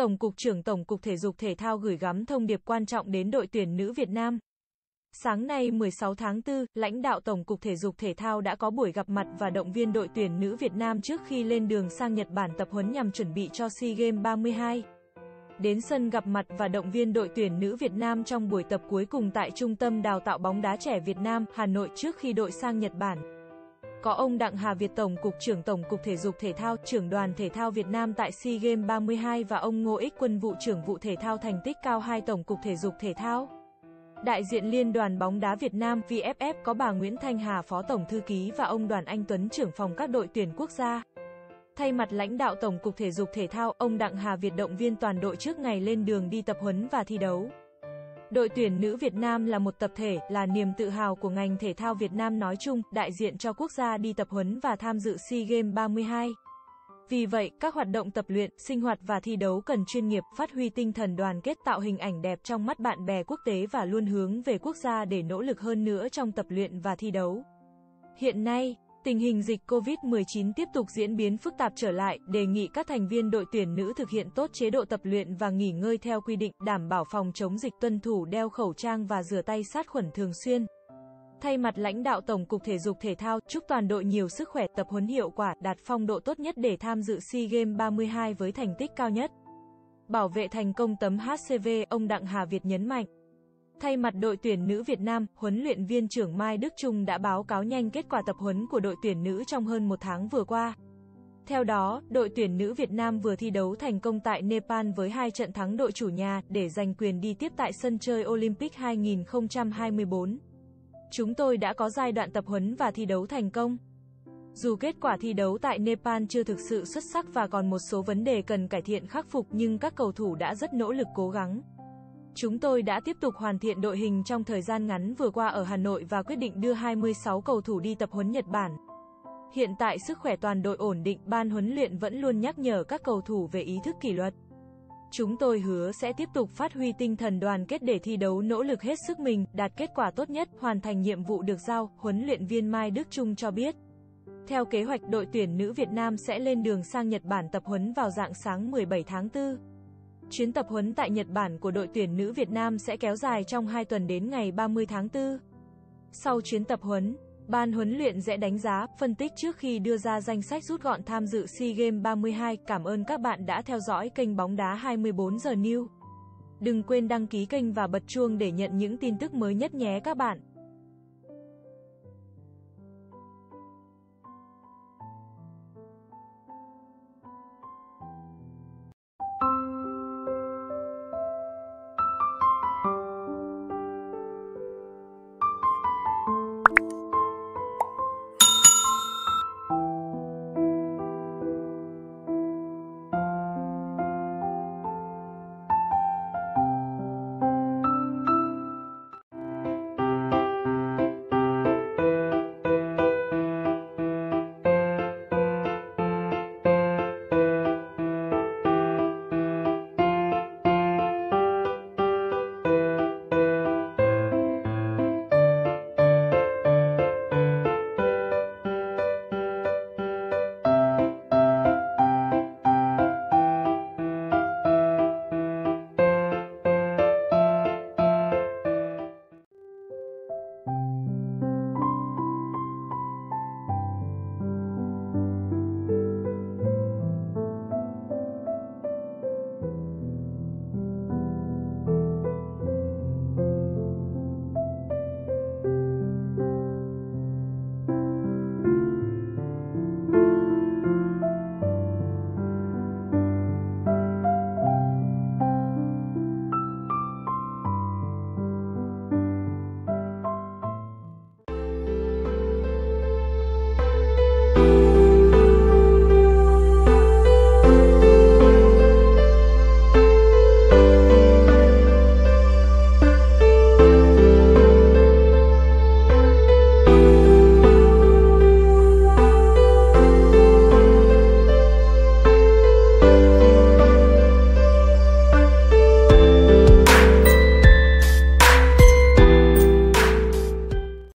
Tổng cục trưởng Tổng cục Thể dục Thể thao gửi gắm thông điệp quan trọng đến đội tuyển nữ Việt Nam. Sáng nay 16 tháng 4, lãnh đạo Tổng cục Thể dục Thể thao đã có buổi gặp mặt và động viên đội tuyển nữ Việt Nam trước khi lên đường sang Nhật Bản tập huấn nhằm chuẩn bị cho SEA Games 32. Đến sân gặp mặt và động viên đội tuyển nữ Việt Nam trong buổi tập cuối cùng tại Trung tâm Đào tạo bóng đá trẻ Việt Nam, Hà Nội trước khi đội sang Nhật Bản. Có ông Đặng Hà Việt, Tổng cục trưởng Tổng cục Thể dục Thể thao, trưởng đoàn thể thao Việt Nam tại SEA Games 32 và ông Ngô Ích Quân, vụ trưởng vụ thể thao thành tích cao 2 Tổng cục Thể dục Thể thao. Đại diện Liên đoàn bóng đá Việt Nam VFF có bà Nguyễn Thanh Hà, Phó Tổng thư ký và ông Đoàn Anh Tuấn, trưởng phòng các đội tuyển quốc gia. Thay mặt lãnh đạo Tổng cục Thể dục Thể thao, ông Đặng Hà Việt động viên toàn đội trước ngày lên đường đi tập huấn và thi đấu. Đội tuyển nữ Việt Nam là một tập thể, là niềm tự hào của ngành thể thao Việt Nam nói chung, đại diện cho quốc gia đi tập huấn và tham dự SEA Games 32. Vì vậy, các hoạt động tập luyện, sinh hoạt và thi đấu cần chuyên nghiệp, phát huy tinh thần đoàn kết, tạo hình ảnh đẹp trong mắt bạn bè quốc tế và luôn hướng về quốc gia để nỗ lực hơn nữa trong tập luyện và thi đấu. Hiện nay, tình hình dịch COVID-19 tiếp tục diễn biến phức tạp trở lại, đề nghị các thành viên đội tuyển nữ thực hiện tốt chế độ tập luyện và nghỉ ngơi theo quy định, đảm bảo phòng chống dịch, tuân thủ đeo khẩu trang và rửa tay sát khuẩn thường xuyên. Thay mặt lãnh đạo Tổng cục Thể dục Thể thao, chúc toàn đội nhiều sức khỏe, tập huấn hiệu quả, đạt phong độ tốt nhất để tham dự SEA Games 32 với thành tích cao nhất. Bảo vệ thành công tấm HCV, ông Đặng Hà Việt nhấn mạnh. Thay mặt đội tuyển nữ Việt Nam, huấn luyện viên trưởng Mai Đức Chung đã báo cáo nhanh kết quả tập huấn của đội tuyển nữ trong hơn một tháng vừa qua. Theo đó, đội tuyển nữ Việt Nam vừa thi đấu thành công tại Nepal với 2 trận thắng đội chủ nhà, để giành quyền đi tiếp tại sân chơi Olympic 2024. Chúng tôi đã có giai đoạn tập huấn và thi đấu thành công. Dù kết quả thi đấu tại Nepal chưa thực sự xuất sắc và còn một số vấn đề cần cải thiện khắc phục, nhưng các cầu thủ đã rất nỗ lực cố gắng. Chúng tôi đã tiếp tục hoàn thiện đội hình trong thời gian ngắn vừa qua ở Hà Nội và quyết định đưa 26 cầu thủ đi tập huấn Nhật Bản. Hiện tại sức khỏe toàn đội ổn định, ban huấn luyện vẫn luôn nhắc nhở các cầu thủ về ý thức kỷ luật. Chúng tôi hứa sẽ tiếp tục phát huy tinh thần đoàn kết để thi đấu nỗ lực hết sức mình, đạt kết quả tốt nhất, hoàn thành nhiệm vụ được giao, huấn luyện viên Mai Đức Chung cho biết. Theo kế hoạch, đội tuyển nữ Việt Nam sẽ lên đường sang Nhật Bản tập huấn vào rạng sáng 17 tháng 4. Chuyến tập huấn tại Nhật Bản của đội tuyển nữ Việt Nam sẽ kéo dài trong 2 tuần đến ngày 30 tháng 4. Sau chuyến tập huấn, ban huấn luyện sẽ đánh giá, phân tích trước khi đưa ra danh sách rút gọn tham dự SEA Games 32. Cảm ơn các bạn đã theo dõi kênh Bóng đá 24 giờ News. Đừng quên đăng ký kênh và bật chuông để nhận những tin tức mới nhất nhé các bạn.